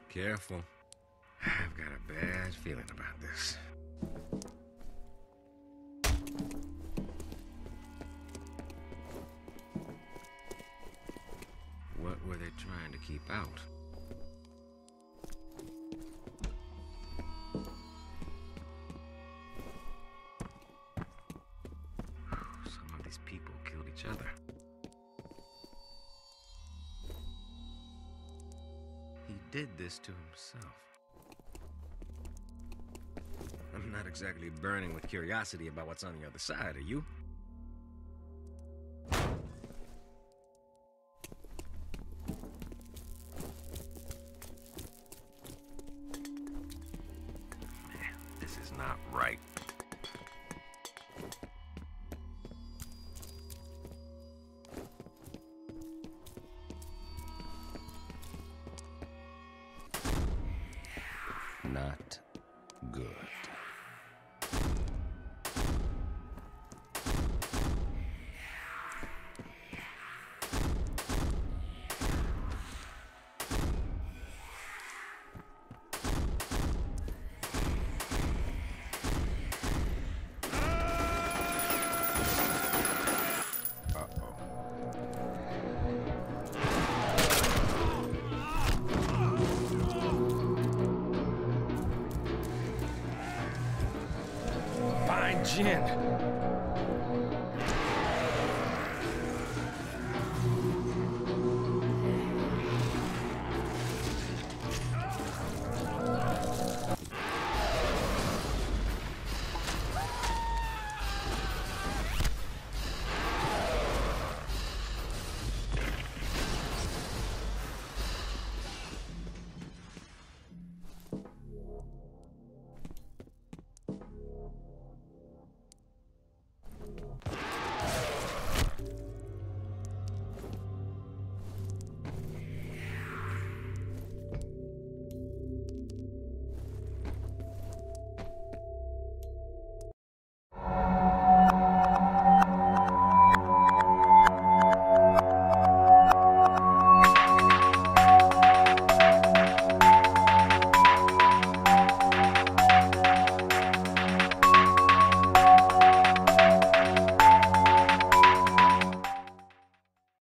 Careful. I've got a bad feeling about this. What were they trying to keep out? Some of these people killed each other. He did this to himself. I'm not exactly burning with curiosity about what's on the other side, are you? Man, this is not right. Not good. Jin.